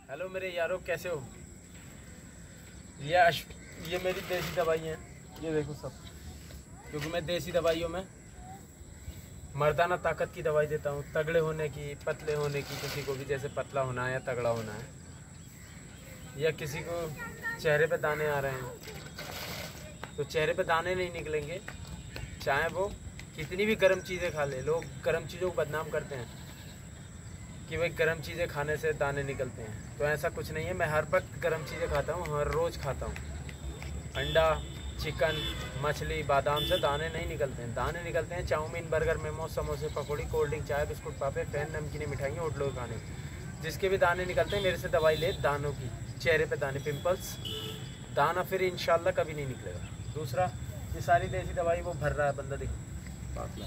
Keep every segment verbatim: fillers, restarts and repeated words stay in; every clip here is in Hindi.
हेलो मेरे यारों, कैसे हो? ये अश ये मेरी देसी दवाई है, ये देखो सब, क्योंकि मैं देसी दवाइयों में मर्दाना ताकत की दवाई देता हूँ। तगड़े होने की, पतले होने की, किसी को भी जैसे पतला होना है या तगड़ा होना है, या किसी को चेहरे पे दाने आ रहे हैं तो चेहरे पे दाने नहीं निकलेंगे, चाहे वो कितनी भी गर्म चीज़ें खा ले। लोग गर्म चीज़ों को बदनाम करते हैं कि भाई गर्म चीज़ें खाने से दाने निकलते हैं, तो ऐसा कुछ नहीं है। मैं हर वक्त गर्म चीज़ें खाता हूँ, हर रोज़ खाता हूँ। अंडा, चिकन, मछली, बादाम से दाने नहीं निकलते हैं। दाने निकलते हैं चाउमीन, बर्गर, मोमोज, समोसे, पकौड़ी, कोल्ड ड्रिंक, चाय, बिस्कुट, पापे, फैन, नमकीन, मिठाइयाँ, होटलों के खाने, जिसके भी दाने निकलते हैं मेरे से दवाई ले दानों की। चेहरे पे दाने, पिंपल्स, दाना फिर इंशाल्लाह कभी नहीं निकलेगा। दूसरा, ये सारी देसी दवाई वो भर रहा है बंदा, देखो पास ला।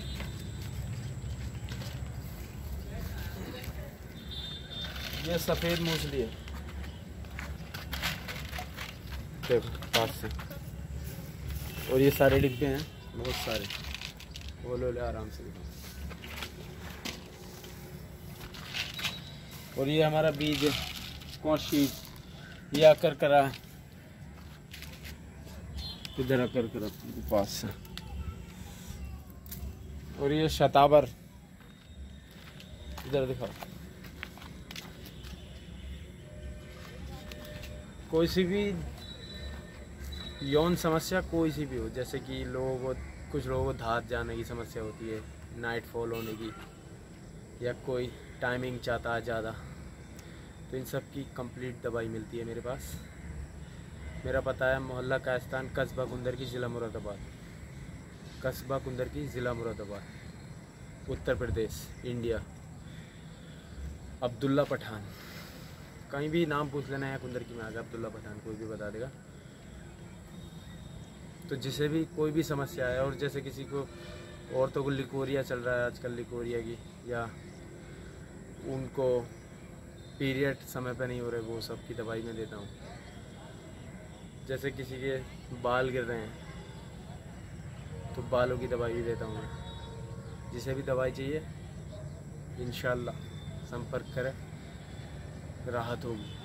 ये सफ़ेद मूसली है, देखो पास से। और ये सारे डिब्बे हैं, बहुत सारे, वो लो ले आराम से दिखाओ। और ये हमारा बीज शीट, ये आकर करा, इधर आकर करा पास से। और ये शताबर, इधर दिखाओ। कोई सी भी यौन समस्या, कोई सी भी हो, जैसे कि लोगों को, कुछ लोगों को धात जाने की समस्या होती है, नाइट फॉल होने की, या कोई टाइमिंग चाहता है ज़्यादा, तो इन सब की कंप्लीट दवाई मिलती है मेरे पास। मेरा पता है मोहल्ला कायस्तान, कस्बा कुंदर की, ज़िला मुरादाबाद। कस्बा कुंदर की, ज़िला मुरादाबाद, उत्तर प्रदेश, इंडिया। अब्दुल्ला पठान, कहीं भी नाम पूछ लेना है कुंदर की में आगे अब्दुल्ला पठान, कोई भी बता देगा। तो जिसे भी कोई भी समस्या है, और जैसे किसी को, औरतों को लिकोरिया चल रहा है आजकल, लिकोरिया की, या उनको पीरियड समय पे नहीं हो रहे, वो सब की दवाई मैं देता हूँ। जैसे किसी के बाल गिर रहे हैं तो बालों की दवाई भी देता हूँ मैं। जिसे भी दवाई चाहिए इंशाल्लाह संपर्क करें, राहत होगी।